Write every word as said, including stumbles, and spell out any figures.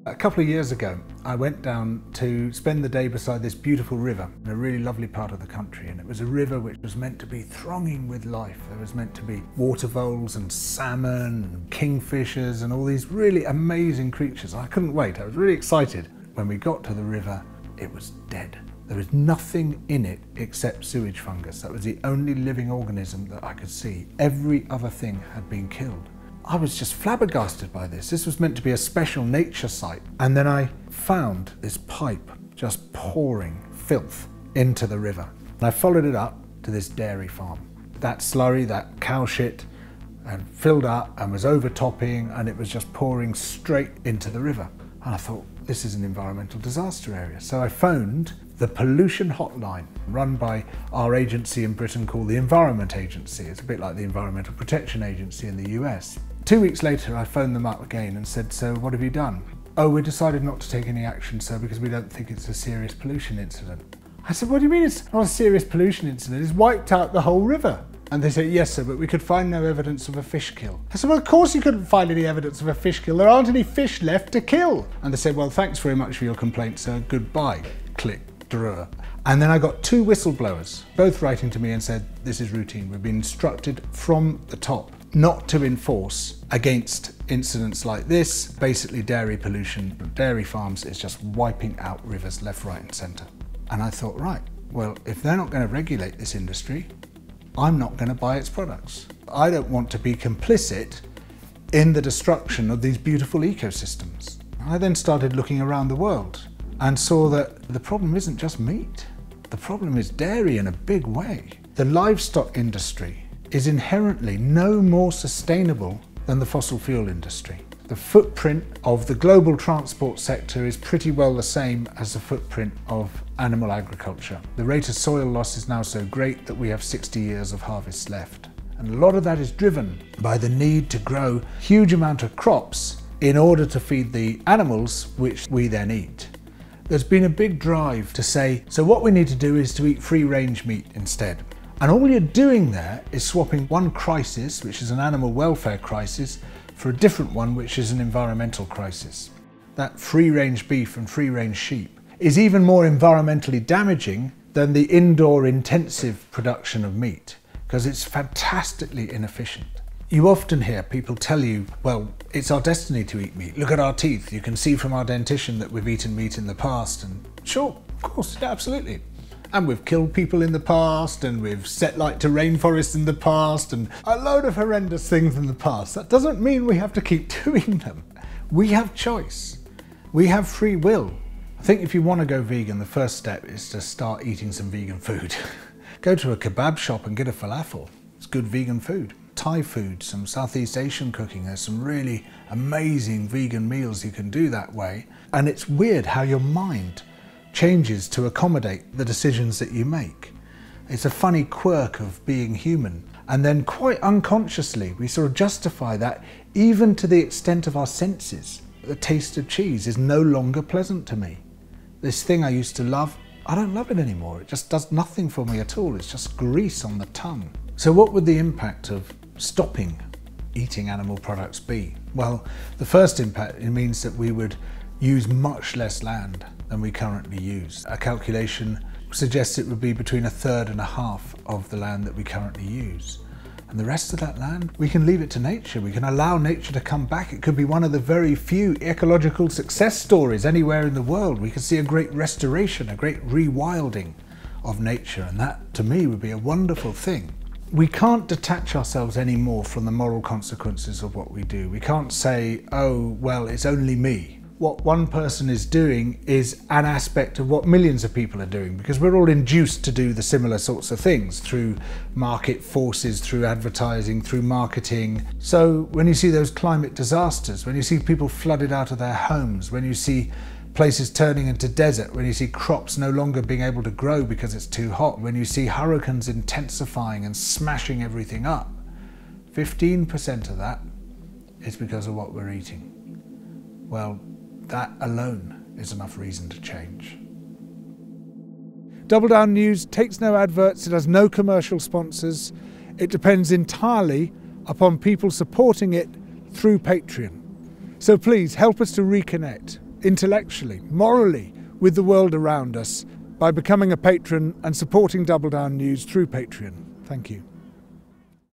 A couple of years ago, I went down to spend the day beside this beautiful river in a really lovely part of the country, and it was a river which was meant to be thronging with life. There was meant to be water voles and salmon and kingfishers and all these really amazing creatures. I couldn't wait. I was really excited. When we got to the river, it was dead. There was nothing in it except sewage fungus. That was the only living organism that I could see. Every other thing had been killed. I was just flabbergasted by this. This was meant to be a special nature site. And then I found this pipe just pouring filth into the river. And I followed it up to this dairy farm. That slurry, that cow shit, had filled up and was overtopping, and it was just pouring straight into the river. And I thought, this is an environmental disaster area. So I phoned the pollution hotline run by our agency in Britain called the Environment Agency. It's a bit like the Environmental Protection Agency in the U S. Two weeks later, I phoned them up again and said, so what have you done? Oh, we decided not to take any action, sir, because we don't think it's a serious pollution incident. I said, what do you mean it's not a serious pollution incident? It's wiped out the whole river. And they said, yes, sir, but we could find no evidence of a fish kill. I said, well, of course you couldn't find any evidence of a fish kill. There aren't any fish left to kill. And they said, well, thanks very much for your complaint, sir. Goodbye. Click. Drrr. And then I got two whistleblowers, both writing to me and said, this is routine. We've been instructed from the top not to enforce against incidents like this. Basically, dairy pollution, dairy farms is just wiping out rivers left, right, and centre. And I thought, right, well, if they're not going to regulate this industry, I'm not going to buy its products. I don't want to be complicit in the destruction of these beautiful ecosystems. I then started looking around the world and saw that the problem isn't just meat. The problem is dairy in a big way. The livestock industry is inherently no more sustainable than the fossil fuel industry. The footprint of the global transport sector is pretty well the same as the footprint of animal agriculture. The rate of soil loss is now so great that we have sixty years of harvests left. And a lot of that is driven by the need to grow a huge amount of crops in order to feed the animals, which we then eat. There's been a big drive to say, so what we need to do is to eat free-range meat instead. And all you're doing there is swapping one crisis, which is an animal welfare crisis, for a different one, which is an environmental crisis. That free-range beef and free-range sheep is even more environmentally damaging than the indoor intensive production of meat, because it's fantastically inefficient. You often hear people tell you, well, it's our destiny to eat meat. Look at our teeth. You can see from our dentition that we've eaten meat in the past. And sure, of course, yeah, absolutely. And we've killed people in the past, and we've set light to rainforests in the past, and a load of horrendous things in the past. That doesn't mean we have to keep doing them. We have choice. We have free will. I think if you want to go vegan, the first step is to start eating some vegan food. Go to a kebab shop and get a falafel. It's good vegan food. Thai food, some Southeast Asian cooking. There's some really amazing vegan meals you can do that way. And it's weird how your mind changes to accommodate the decisions that you make. It's a funny quirk of being human. And then quite unconsciously, we sort of justify that even to the extent of our senses. The taste of cheese is no longer pleasant to me. This thing I used to love, I don't love it anymore. It just does nothing for me at all. It's just grease on the tongue. So what would the impact of stopping eating animal products be? Well, the first impact, it means that we would use much less land than we currently use. A calculation suggests it would be between a third and a half of the land that we currently use. And the rest of that land, we can leave it to nature. We can allow nature to come back. It could be one of the very few ecological success stories anywhere in the world. We could see a great restoration, a great rewilding of nature. And that, to me, would be a wonderful thing. We can't detach ourselves anymore from the moral consequences of what we do. We can't say, oh, well, it's only me. What one person is doing is an aspect of what millions of people are doing, because we're all induced to do the similar sorts of things through market forces, through advertising, through marketing. So when you see those climate disasters, when you see people flooded out of their homes, when you see places turning into desert, when you see crops no longer being able to grow because it's too hot, when you see hurricanes intensifying and smashing everything up, fifteen percent of that is because of what we're eating. Well, that alone is enough reason to change. Double Down News takes no adverts, it has no commercial sponsors. It depends entirely upon people supporting it through Patreon. So please help us to reconnect. intellectually, morally, with the world around us by becoming a patron and supporting Double Down News through Patreon. Thank you.